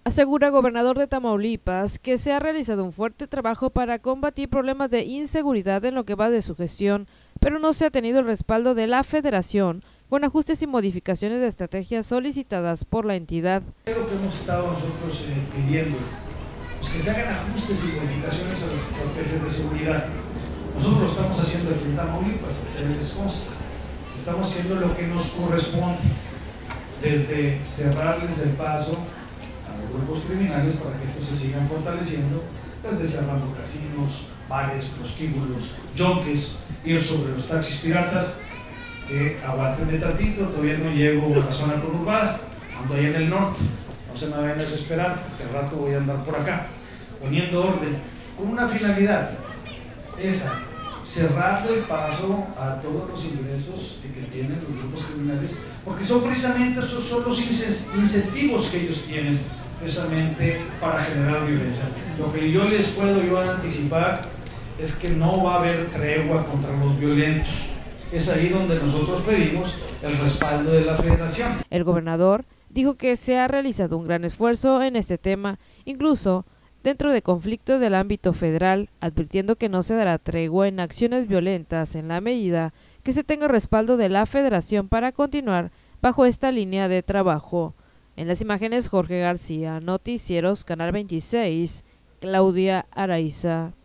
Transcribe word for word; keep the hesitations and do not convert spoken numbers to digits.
Asegura el gobernador de Tamaulipas que se ha realizado un fuerte trabajo para combatir problemas de inseguridad en lo que va de su gestión, pero no se ha tenido el respaldo de la Federación con ajustes y modificaciones de estrategias solicitadas por la entidad. Lo que hemos estado nosotros eh, pidiendo es que se hagan ajustes y modificaciones a las estrategias de seguridad. Nosotros lo estamos haciendo aquí en Tamaulipas, les consta. Estamos haciendo lo que nos corresponde, desde cerrarles el paso a los grupos criminales para que estos se sigan fortaleciendo, desde cerrando casinos, bares, prostíbulos, yonques, ir sobre los taxis piratas, que aguanten tantito, todavía no llego a la zona conurbada, ando ahí en el norte, no se me vayan a desesperar, porque al rato voy a andar por acá, poniendo orden, con una finalidad, esa, cerrarle el paso a todos los ingresos que tienen los grupos criminales, porque son precisamente esos son los incentivos que ellos tienen precisamente para generar violencia. Lo que yo les puedo yo anticipar es que no va a haber tregua contra los violentos. Es ahí donde nosotros pedimos el respaldo de la Federación. El gobernador dijo que se ha realizado un gran esfuerzo en este tema, incluso dentro de conflictos del ámbito federal, advirtiendo que no se dará tregua en acciones violentas en la medida que se tenga respaldo de la Federación para continuar bajo esta línea de trabajo. En las imágenes, Jorge García, Noticieros, Canal veintiséis, Claudia Araiza.